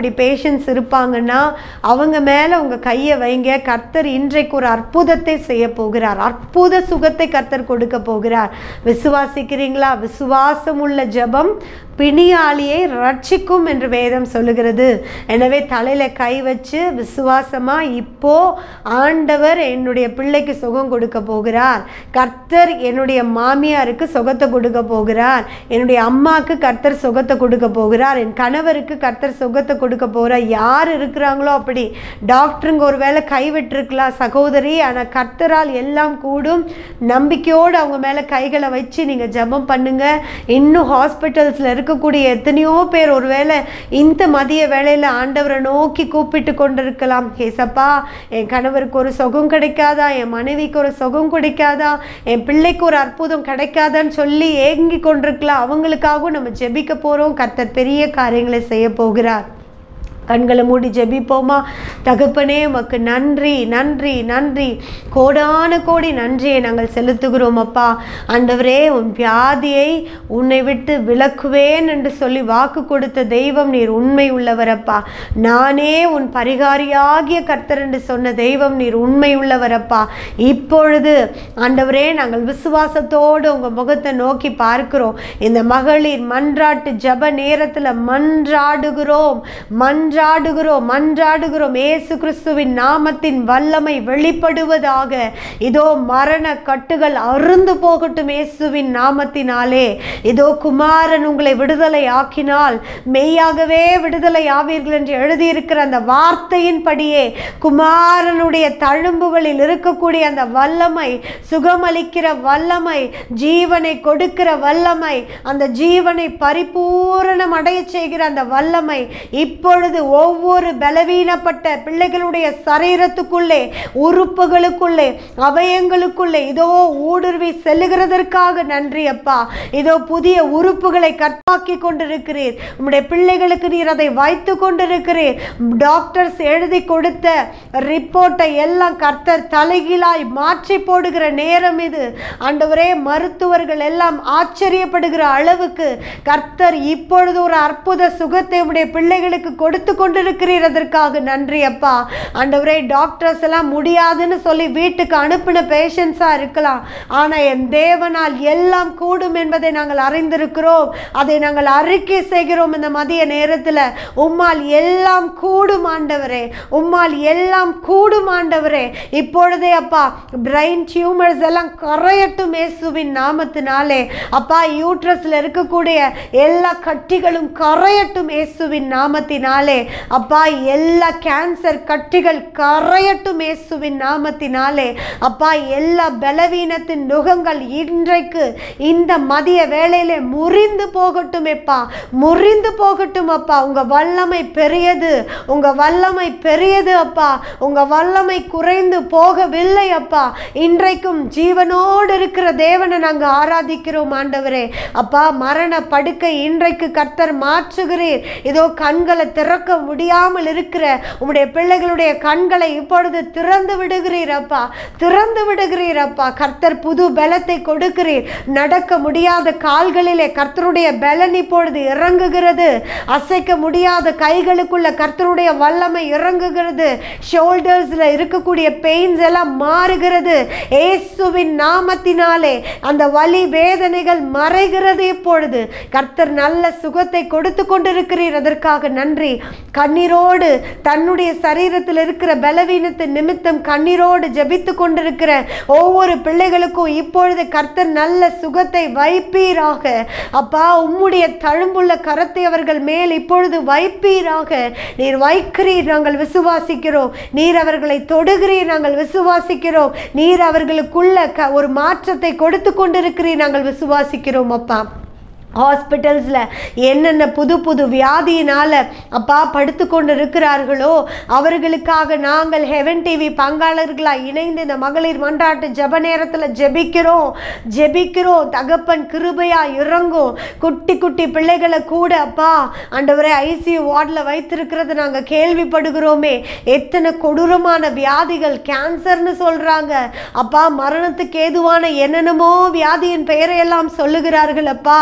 அப்படி பேஷண்ட்ஸ் இருப்பாங்கன்னா அவங்க மேலே உங்கள் கையை வைங்க. கர்த்தர் இன்றைக்கு ஒரு அற்புதத்தை செய்ய போகிறார். அற்புத சுகத்தை கர்த்தர் கொடுக்க போகிறார். விசுவாசிக்கிறீங்களா? விசுவாசம் உள்ள ஜெபம் பிணியாளியை ரட்சிக்கும் என்று வேதம் சொல்லுகிறது. எனவே தலையில் கை வச்சு விசுவாசமா இப்போ ஆண்டவர் என்னுடைய பிள்ளைக்கு சுகம் கொடுக்க போகிறார், கர்த்தர் என்னுடைய மாமியாருக்கு சுகத்தை கொடுக்க போகிறார், என்னுடைய அம்மாவுக்கு கர்த்தர் சுகத்தை கொடுக்க போகிறார், என் கணவருக்கு கர்த்தர் சுகத்தை கொடுக்க போகிறார். யார் இருக்கிறாங்களோ அப்படி. டாக்டருங்க ஒரு வேளை கைவிட்டிருக்கலாம் சகோதரி, ஆனால் கர்த்தரால் எல்லாம் கூடும். நம்பிக்கையோடு அவங்க மேலே கைகளை வச்சு நீங்கள் ஜெபம் பண்ணுங்க. இன்னும் ஹாஸ்பிட்டல்ஸில் இருக்கக்கூடிய எத்தனையோ பேர் ஒருவேளை இந்த மதிய வேளையில் ஆண்டவரை நோக்கி கூப்பிட்டு கொண்டிருக்கலாம். ஏசப்பா, என் கணவருக்கு ஒரு சுகம் கிடைக்காதா, என் மனைவிக்கு ஒரு சுகம் கிடைக்காதா, என் பிள்ளைக்கு ஒரு அற்புதம் கிடைக்காதான்னு சொல்லி ஏங்கி கொண்டிருக்கலாம். அவங்களுக்காகவும் நம்ம ஜெபிக்க போகிறோம். கர்த்தர் பெரிய காரியங்களை செய்ய போகிறார். கண்களை மூடி ஜெபிப்போமா? தகப்பனே, உமக்கு நன்றி நன்றி நன்றி, கோடான கோடி நன்றியை நாங்கள் செலுத்துகிறோம் அப்பா. ஆண்டவரே, உன் வியாதியை உன்னை விட்டு விலக்குவேன் என்று சொல்லி வாக்கு கொடுத்த தெய்வம் நீர் உண்மை உள்ளவரப்பா. நானே உன் பரிகாரியாகிய கர்த்தர் என்று சொன்ன தெய்வம் நீர் உண்மை உள்ளவரப்பா. இப்பொழுது ஆண்டவரே, நாங்கள் விசுவாசத்தோடு உங்கள் முகத்தை நோக்கி பார்க்கிறோம். இந்த மகளிர் மன்றாட்டு ஜப நேரத்தில் மன்றாடுகிறோம் மன்ற மன்றாடுகிறோம் மன்றாடுகிறோம் இயேசு கிறிஸ்துவின் நாமத்தின் வல்லமை வெளிப்படுவதாக. இதோ மரண கட்டுகள் அருந்து போகட்டும் இயேசுவின் நாமத்தினாலே. இதோ குமாரன் உங்களை விடுதலை ஆக்கினால் மெய்யாகவே விடுதலை ஆவீர்கள் என்று எழுதியிருக்கிற அந்த வார்த்தையின் படியே குமாரனுடைய தழும்புகளில் இருக்கக்கூடிய அந்த வல்லமை, சுகமளிக்கிற வல்லமை, ஜீவனை கொடுக்கிற வல்லமை, அந்த ஜீவனை பரிபூரணம் அடைய செய்கிற அந்த வல்லமை இப்பொழுது ஒவ்வொரு பலவீனப்பட்ட பிள்ளைகளுடைய சரீரத்துக்குள்ளே, உறுப்புகளுக்குள்ளே, அவயங்களுக்குள்ளே இதோ ஊடுருவி செல்லுகிறதற்காக நன்றி அப்பா. இதோ புதிய உறுப்புகளை கற்பாக்கி கொண்டிருக்கிறீர். உம்முடைய பிள்ளைகளுக்கு நீர் அதை வைத்து கொண்டிருக்கிறீர். டாக்டர்ஸ் எழுதி கொடுத்த ரிப்போர்ட்டை எல்லாம் கர்த்தர் தலைகீழாய் மாற்றி போடுகிற நேரம் இது. ஆண்டவரே, மருத்துவர்கள் எல்லாம் ஆச்சரியப்படுகிற அளவுக்கு கர்த்தர் இப்பொழுது ஒரு அற்புத சுகத்தை உம்முடைய பிள்ளைகளுக்கு கொடுத்து கொண்டிருக்கிறீர். அதற்காக நன்றி அப்பா. ஆண்டவரே, டாக்டர்ஸ் எல்லாம் முடியாதுன்னு சொல்லி வீட்டுக்கு அனுப்பின பேஷண்ட்ஸா இருக்கலாம், ஆனா என் தேவனால் எல்லாம் கூடும் என்பதை நாங்கள் அறிந்திருக்கிறோம். அதை நாங்கள் அறிக்கை செய்கிறோம் இந்த மதிய நேரத்தில். உம்மால் எல்லாம் கூடும் ஆண்டவரே, உம்மால் எல்லாம் கூடும் ஆண்டவரே. இப்பொழுதே அப்பா, பிரெயின் டியூமர்ஸ் எல்லாம் கரையட்டும் இயேசுவின் நாமத்தினாலே. அப்பா, யூட்ரஸ்ல இருக்கக்கூடிய எல்லா கட்டிகளும் கரையட்டும் இயேசுவின் நாமத்தினாலே. அப்பா, எல்லா கேன்சர் கட்டிகள் கரையட்டும் இயேசுவின் நாமத்தினாலே. அப்பா, எல்லா பலவீனத்தின் நுகங்கள் இன்றைக்கு இந்த மதிய வேளையிலே முறிந்து போகட்டும் அப்பா, முறிந்து போகட்டும் அப்பா. உங்க வல்லமை பெரியது, உங்க வல்லமை பெரியது அப்பா. உங்க வல்லமை குறைந்து போகவில்லை அப்பா. இன்றைக்கும் ஜீவனோடு இருக்கிற தேவனை நாங்கள் ஆராதிக்கிறோம் ஆண்டவரே. அப்பா, மரண படுக்கை இன்றைக்கு கர்த்தர் மாற்றுகிறீர். இதோ கண்களை திறக்க முடியாமல் இருக்கிற உம்முடைய பிள்ளைகளுடைய கண்களை இப்பொழுது திறந்து விடுகிறீர் அப்பா, திறந்து விடுகிறீர் அப்பா. கர்த்தர் புது பலத்தை கொடுக்கிறீர். நடக்க முடியாத கால்களிலே கர்த்தருடைய பலன் இப்பொழுது இறங்குகிறது. அசைக்க முடியாத கைகளுக்குள்ள கர்த்தருடைய வல்லமை இறங்குகிறது. ஷோல்டர்ஸ்ல இருக்கக்கூடிய பெயின்ஸ் எல்லாம் மாறுகிறது இயேசுவின் நாமத்தினாலே. அந்த வலி வேதனைகள் மறைகிறது. இப்பொழுது கர்த்தர் நல்ல சுகத்தை கொடுத்து கொண்டிருக்கிறீர். அதற்காக நன்றி. கண்ணீரோடு தன்னுடைய சரீரத்தில் இருக்கிற பலவீனத்தின் நிமித்தம் கண்ணீரோடு ஜெபித்து கொண்டிருக்கிற ஒவ்வொரு பிள்ளைகளுக்கும் இப்பொழுது கர்த்தர் நல்ல சுகத்தை வைப்பீராக அப்பா. உம்முடைய தழும்புள்ள கரத்தை அவர்கள் மேல் இப்பொழுது வைப்பீராக. நீர் வைக்கிறீர், நாங்கள் விசுவாசிக்கிறோம். நீர் அவர்களை தொடுகிறீர், நாங்கள் விசுவாசிக்கிறோம். நீர் அவர்களுக்குள்ள ஒரு மாற்றத்தை கொடுத்து கொண்டிருக்கிறீர், நாங்கள் விசுவாசிக்கிறோம் அப்பா. ஹாஸ்பிட்டல்ஸில் என்னென்ன புது புது வியாதியினால் அப்பா படுத்து கொண்டு இருக்கிறார்களோ அவர்களுக்காக நாங்கள் ஹெவன் டிவி பங்காளர்களாக இணைந்து இந்த மகளிர் மன்றாட்டு ஜெப நேரத்தில் ஜெபிக்கிறோம் ஜெபிக்கிறோம் தகப்பன் கிருபையாக இறங்கும். குட்டி குட்டி பிள்ளைகளை கூட அப்பா ஆண்டவரே ஐசியூ வார்டில் வைத்திருக்கிறது நாங்கள் கேள்விப்படுகிறோமே. எத்தனை கொடூரமான வியாதிகள், கேன்சர்னு சொல்கிறாங்க அப்பா, மரணத்துக்கு ஏதுவான என்னென்னமோ வியாதியின் பெயரையெல்லாம் சொல்லுகிறார்கள் அப்பா.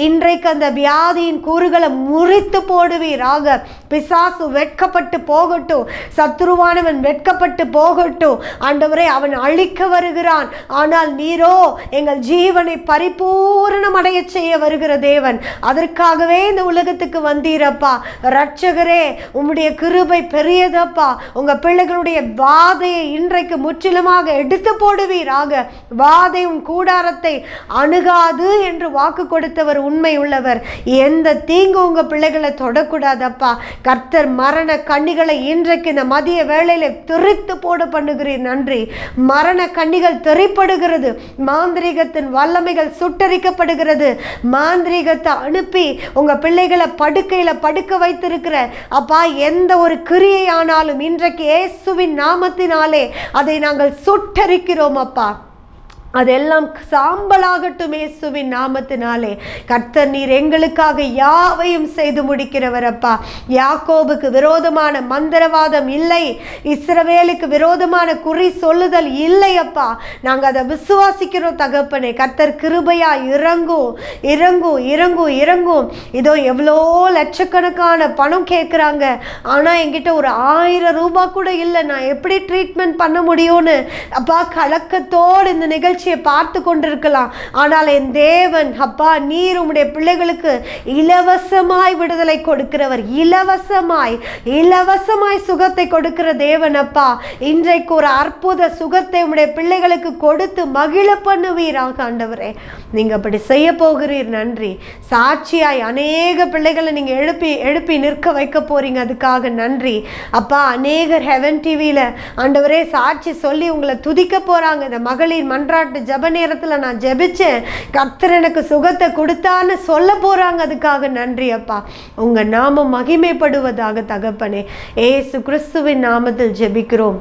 இன்றைக்கு அந்த வியாதியின் கூறுகளை முறித்து போடுவீராக. பிசாசு வெட்கப்பட்டு போகட்டும், சத்துருவானவன் வெட்கப்பட்டு போகட்டும். ஆண்டவரே, அவன் அழிக்க வருகிறான், ஆனால் நீரோ எங்கள் ஜீவனை பரிபூரணம் அடைய செய்ய வருகிற தேவன். அதற்காகவே இந்த உலகத்துக்கு வந்தீரப்பா. இரட்சகரே, உம்முடைய கிருபை பெரியதப்பா. உங்க பிள்ளைகளுடைய வாதையை இன்றைக்கு முற்றிலுமாக எடுத்து போடுவீராக. வாதை உன் கூடாரத்தை அணுகாது என்று வாக்கு கொடுத்தவர் உண்மை உள்ளவர். எந்த தீங்கு உங்க பிள்ளைகளை தொடக்கூடாதப்பா. கர்த்தர் மரண கண்ணிகளை இன்றைக்கு இந்த மதிய வேளையில திரித்து போட பண்ணுகிறீர். நன்றி. மரண கண்ணிகள் திரைப்படுகிறது, மாந்திரீகத்தின் வல்லமைகள் சுட்டரிக்கப்படுகிறது. மாந்திரீகத்தை அனுப்பி உங்க பிள்ளைகளை படுக்கையில படுக்க வைத்திருக்கிற அப்பா எந்த ஒரு கிரியை ஆனாலும் இன்றைக்கு இயேசுவின் நாமத்தினாலே அதை நாங்கள் சுட்டரிக்கிறோம் அப்பா. அதெல்லாம் சாம்பலாகட்டும் இயேசுவின் நாமத்தினாலே. கர்த்தர் நீர் எங்களுக்காக யாவையும் செய்து முடிக்கிறவர் அப்பா. யாக்கோபுக்கு விரோதமான மந்திரவாதம் இல்லை, இஸ்ரவேலுக்கு விரோதமான குறி சொல்லுதல் இல்லை அப்பா. நாங்கள் அதை விசுவாசிக்கிறோம் தகப்பனே. கர்த்தர் கிருபையா இறங்கும் இறங்கும் இறங்கும் இறங்கும். இதோ எவ்வளோ லட்சக்கணக்கான பணம் கேட்குறாங்க, ஆனால் என்கிட்ட ஒரு ஆயிரம் ரூபாய் கூட இல்லை, நான் எப்படி ட்ரீட்மெண்ட் பண்ண முடியும்னு அப்பா கலக்கத்தோடு இந்த நிகழ்ச்சி பார்த்து கொண்டிருக்கலாம். ஆனால் என் தேவன் அப்பா, நீர் உம்முடைய பிள்ளைகளுக்கு இலவசமாய் விடுதலை கொடுக்கிறவர், இலவசமாய் இலவசமாய் சுகத்தை கொடுக்கிற தேவன் அப்பா. இன்றைக்கு ஒரு அற்புத சுகத்தை உம்முடைய பிள்ளைகளுக்கு கொடுத்து மகிழ பண்ணுவீராக ஆண்டவரே. நீங்க அப்படி செய்ய போகிறீர். நன்றி. சாட்சியாய் அநேக பிள்ளைகளை நீங்க எழுப்பி எழுப்பி நிற்க வைக்க போறீங்க, அதுக்காக நன்றி அப்பா. அநேகர் ஹெவன் டிவியில ஆண்டவரே சாட்சி சொல்லி உங்களை துதிக்க போறாங்க. இந்த மகளிர் மன்றாட்டு ஜப நேரத்துல நான் ஜெபிச்சேன், கர்த்தர் எனக்கு சுகத்தை கொடுத்தான்னு சொல்ல போறாங்க, அதுக்காக நன்றி அப்பா. உங்க நாமம் மகிமைப்படுவதாக தகப்பனே. ஏசு கிறிஸ்துவின் நாமத்தில் ஜெபிக்கிறோம்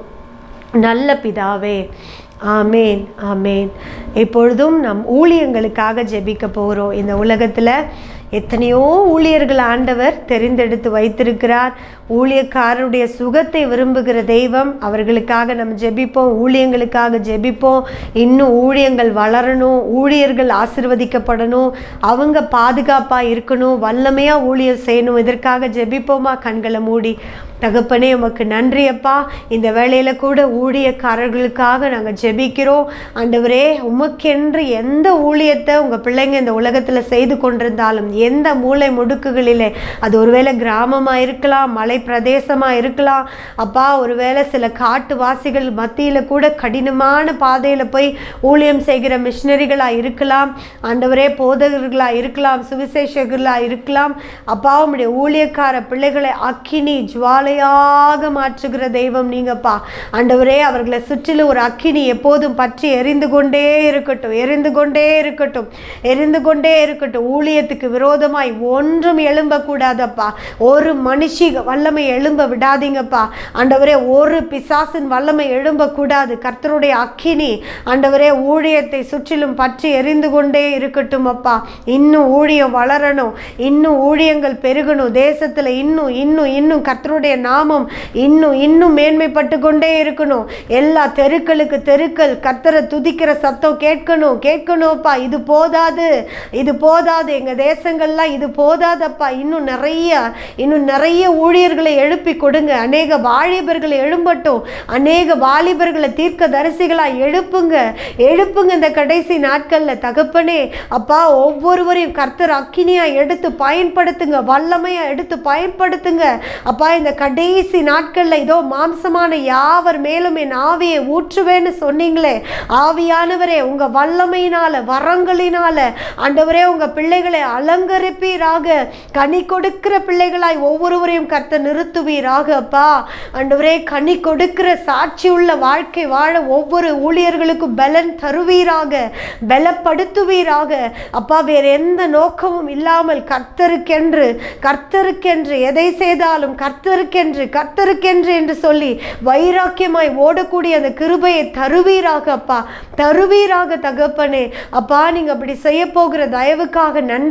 நல்ல பிதாவே. ஆமேன் ஆமேன். இப்பொழுதும் நம் ஊழியங்களுக்காக ஜெபிக்க போகிறோம். இந்த உலகத்தில் எத்தனையோ ஊழியர்கள் ஆண்டவர் தெரிந்தெடுத்து வைத்திருக்கிறார். ஊழியக்காரருடைய சுகத்தை விரும்புகிற தெய்வம். அவர்களுக்காக நம்ம ஜெபிப்போம், ஊழியங்களுக்காக ஜெபிப்போம். இன்னும் ஊழியங்கள் வளரணும், ஊழியர்கள் ஆசீர்வதிக்கப்படணும், அவங்க பாதுகாப்பாக இருக்கணும், வல்லமையாக ஊழியர் செய்யணும். இதற்காக ஜெபிப்போமா? கண்களை மூடி. தகப்பனே, உமக்கு நன்றி அப்பா. இந்த வேளையில் கூட ஊழியக்காரர்களுக்காக நாங்கள் ஜெபிக்கிறோம் ஆண்டவரே. உமக்கென்று எந்த ஊழியத்தை உங்கள் பிள்ளைங்க இந்த உலகத்தில் செய்து கொண்டிருந்தாலும், எந்த மூளை முடுக்குகளிலே, அது ஒருவேளை கிராமமாக இருக்கலாம், மலை பிரதேசமாக இருக்கலாம் அப்பா, ஒருவேளை சில காட்டுவாசிகள் மத்தியில் கூட கடினமான பாதையில் போய் ஊழியம் செய்கிற மிஷினரிகளாக இருக்கலாம் ஆண்டவரே, போதகர்களாக இருக்கலாம், சுவிசேஷகர்களாக இருக்கலாம் அப்பா. உம்முடைய ஊழியக்கார பிள்ளைகளை அக்கினி ஜுவாலை மாற்றுகிற தெய்வம் நீங்கப்பா ஆண்டவரே. அவர்களை சுற்றிலும் ஒரு அக்கினி எப்போதும் பற்றி எரிந்து கொண்டே இருக்கட்டும், எரிந்து கொண்டே இருக்கட்டும், எரிந்து கொண்டே இருக்கட்டும். ஊழியத்துக்கு விரோதமாய் ஒன்றும் எழும்ப கூடாதப்பா. ஒரு மனுஷி வல்லமை எழும்ப விடாதீங்கப்பா ஆண்டவரே. ஒரு பிசாசின் வல்லமை எழும்ப கூடாது. கர்த்தருடைய அக்கினி ஆண்டவரே ஊழியத்தை சுற்றிலும் பற்றி எரிந்து கொண்டே இருக்கட்டும் அப்பா. இன்னும் ஊழியம் வளரணும், இன்னும் ஊழியங்கள் பெருகணும் தேசத்துல. இன்னும் இன்னும் இன்னும் கர்த்தருடைய நாமம் இன்னும் இன்னும் மேன்மைப்பட்டு கொண்டே இருக்கணும். எல்லா தெருக்களுக்கு தெருக்கள் கர்த்தரை துதிக்கிற சத்தம் கேட்கணும் கேட்கணும்ப்பா. இது போதாது, இது போதாது, எங்க தேசங்கள்லாம் இது போதாதப்பா. இன்னும் நிறைய இன்னும் நிறைய ஊழியர்களை எழுப்பி கொடுங்க. அநேக வாலிபர்களை எழும்பட்டும், அநேக வாலிபர்களை தீர்க்க தரிசிகளாக எழுப்புங்க எழுப்புங்க இந்த கடைசி நாட்கள்ல தகப்பனே அப்பா. ஒவ்வொருவரையும் கர்த்தர் அக்கினியா எடுத்து பயன்படுத்துங்க, வல்லமையா எடுத்து பயன்படுத்துங்க அப்பா. இந்த கடைசி நாட்கள்ல இதோ மாம்சமான யாவர் மேலும் என் ஆவியை ஊற்றுவேன்னு சொன்னீங்களே, ஆவியானவரே உங்க வல்லமையினால வரங்களினால ஆண்டவரே உங்க பிள்ளைகளை அலங்கரிப்பீராக. கனி கொடுக்கிற பிள்ளைகளாய் ஒவ்வொருவரையும் கர்த்தர் நிறுத்துவீராக அப்பா. ஆண்டவரே கனி கொடுக்கிற சாட்சி உள்ள வாழ்க்கை வாழ ஒவ்வொரு ஊழியர்களுக்கும் பலன் தருவீராக, பலப்படுத்துவீராக அப்பா. வேற எந்த நோக்கமும் இல்லாமல் கர்த்தருக்கென்று கர்த்தருக்கென்று எதை செய்தாலும் கர்த்தருக்கென்று கர்த்தருக்கென்று என்று சொல்லி வைராக்கியமாய் ஓடக்கூடிய அந்த கிருபையை தருவீராக அப்பா, தருவீராக தகப்பனே அப்பா. நீங்க அப்படி செய்ய போகிற தயவுக்காக நன்றி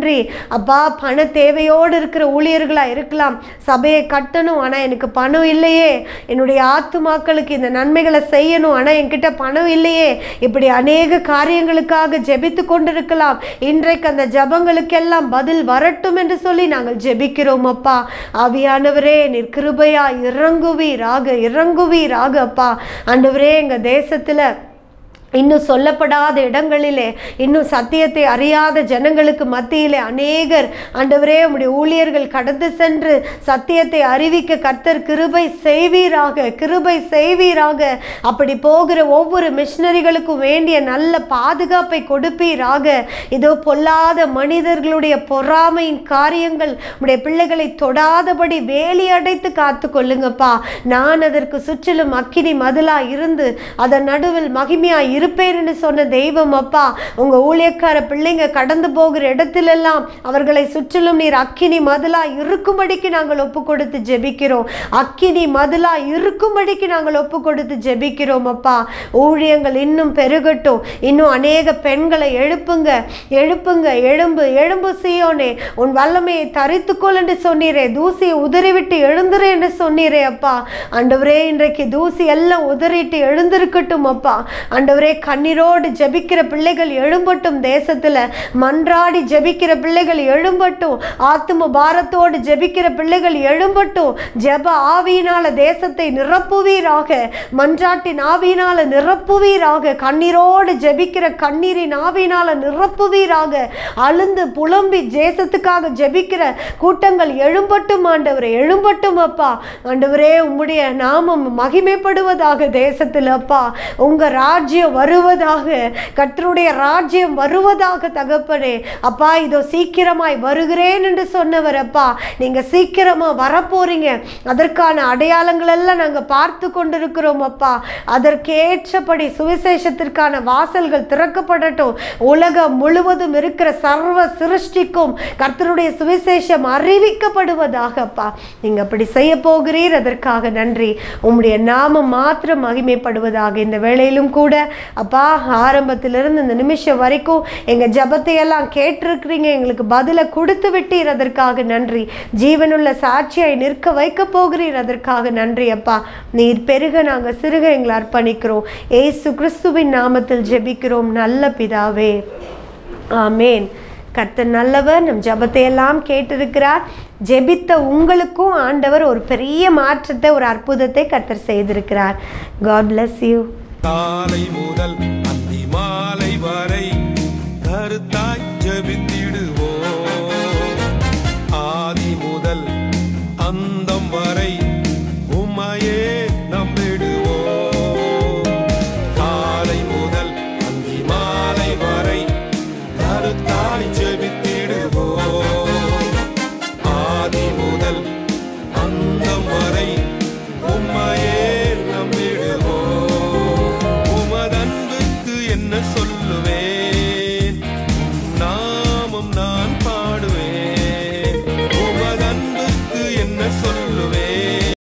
அப்பா பண தேவையோடு இருக்கிற ஊழியர்களாக இருக்கலாம். சபையை கட்டணும், ஆனால் எனக்கு பணம் இல்லையே. என்னுடைய ஆத்துமாக்களுக்கு இந்த நன்மைகளை செய்யணும், ஆனால் என்கிட்ட பணம் இல்லையே. இப்படி அநேக காரியங்களுக்காக ஜெபித்து கொண்டிருக்கலாம். இன்றைக்கு அந்த ஜெபங்களுக்கெல்லாம் பதில் வரட்டும் என்று சொல்லி நாங்கள் ஜெபிக்கிறோம் அப்பா. ஆவியானவரே, நீர் கிருபையா இறங்குவீராக இறங்குவீராக அப்பா. ஆண்டவரே, எங்கள் தேசத்தில் இன்னும் சொல்லப்படாத இடங்களிலே, இன்னும் சத்தியத்தை அறியாத ஜனங்களுக்கு மத்தியிலே அநேகர் ஆண்டவரே உம்முடைய ஊழியர்கள் கடந்து சென்று சத்தியத்தை அறிவிக்க கர்த்தர் கிருபை செய்வீராக கிருபை செய்வீராக. அப்படி போகிற ஒவ்வொரு மிஷனரிகளுக்கும் வேண்டிய நல்ல பாதுகாப்பை கொடுப்பீராக. இதோ பொல்லாத மனிதர்களுடைய பொறாமையின் காரியங்கள் உம்முடைய பிள்ளைகளை தொடாதபடி வேலி அடைத்து காத்து கொள்ளுங்கப்பா. நான் அதற்கு சுற்றிலும் அக்கினி மதிலா இருந்து அதன் நடுவில் மகிமையா இருப்பேன்னு சொன்ன தெய்வம் அப்பா. உங்க ஊழியக்கார பிள்ளைங்க கடந்து போகிற இடத்திலெல்லாம் அவர்களை சுற்றிலும் நீர் அக்கினி மதிலா இருக்கும்படிக்கு நாங்கள் ஒப்பு கொடுத்து ஜெபிக்கிறோம். அக்கினி மதிலா இருக்கும்படிக்கு நாங்கள் ஒப்பு கொடுத்து ஜெபிக்கிறோம் அப்பா. ஊழியங்கள் இன்னும் பெருகட்டும். இன்னும் அநேக பெண்களை எழுப்புங்க எழுப்புங்க எழும்பு எழும்பு சீயோனே, உன் வல்லமையை தரித்துக்கொள் என்று சொன்னீரே. தூசியை உதறிவிட்டு எழுந்துரு என்று சொன்னீரே அப்பா. ஆண்டவரே, இன்றைக்கு தூசி எல்லாம் உதறிட்டு எழுந்திருக்கட்டும் அப்பா. ஆண்டவரே, கண்ணீரோடு ஜெபிக்கிற பிள்ளைகள் எழும்பட்டும். தேசத்துல மன்றாடி ஜெபிக்கிற பிள்ளைகள் எழும்பட்டும். ஆத்தும பாரத்தோடு ஜெபிக்கிற பிள்ளைகள் எழும்பட்டும். ஜெப ஆவியினால தேசத்தை நிரப்புவீராக. மன்றாட்டின் ஆவியினால நிரப்புவீராக. கண்ணீரோடு ஜெபிக்கிற கண்ணீரின் ஆவியினால நிரப்புவீராக. அழுந்து புலம்பி தேசத்துக்காக ஜெபிக்கிற கூட்டங்கள் எழும்பட்டும் ஆண்டவரே, எழும்பட்டும் அப்பா. ஆண்டவரே, உம்முடைய நாமம் மகிமைப்படுவதாக தேசத்தில் அப்பா. உங்க ராஜ்யம் வருவதாக, கர்த்தருடைய ராஜ்யம் வருவதாக தகப்பனே. அப்பா, இதோ சீக்கிரமாய் வருகிறேன் என்று சொன்னவர் அப்பா. நீங்க சீக்கிரமா வரப்போறீங்க. அதற்கான அடையாளங்கள் எல்லாம் நாங்க பார்த்து கொண்டிருக்கிறோம் அப்பா. அதற்கேற்றபடி சுவிசேஷத்திற்கான வாசல்கள் திறக்கப்படட்டும். உலகம் முழுவதும் இருக்கிற சர்வ சிருஷ்டிக்கும் கர்த்தருடைய சுவிசேஷம் அறிவிக்கப்படுவதாக அப்பா. நீங்க அப்படி செய்ய போகிறீர், அதற்காக நன்றி. உம்முடைய நாமம் மாத்திரம் மகிமைப்படுவதாக. இந்த வேளையிலும் கூட அப்பா, ஆரம்பத்திலிருந்து இந்த நிமிஷம் வரைக்கும் எங்க ஜபத்தை எல்லாம் கேட்டிருக்கிறீங்க, எங்களுக்கு பதிலை கொடுத்து விட்டீர், அதற்காக நன்றி. ஜீவனுள்ள சாட்சியாய் நிற்க வைக்க போகிறீர், அதற்காக நன்றி அப்பா. நீர் பெருக, நாங்க சிறுக எங்களை அர்ப்பணிக்கிறோம். ஏசு கிறிஸ்துவின் நாமத்தில் ஜெபிக்கிறோம் நல்ல பிதாவே, ஆமேன். கர்த்தர் நல்லவர். நம் ஜபத்தை எல்லாம் கேட்டிருக்கிறார். ஜெபித்த உங்களுக்கும் ஆண்டவர் ஒரு பெரிய மாற்றத்தை, ஒரு அற்புதத்தை கர்த்தர் செய்திருக்கிறார். God bless you. காலை முதல் அந்தி மாலை வரை கருத்தாய் ஜெபித்திடுவோம். ஆதி முதல் அந்தம் வரை உம்மையே நம்பிடுவோம். காலை முதல் அந்தி மாலை வரை கருத்தாய் ஜெபித்திடுவோம். ஆதி முதல் அந்தம் வரை உம்மையே நம்பிடுவோம். என்ன சொல்லுவே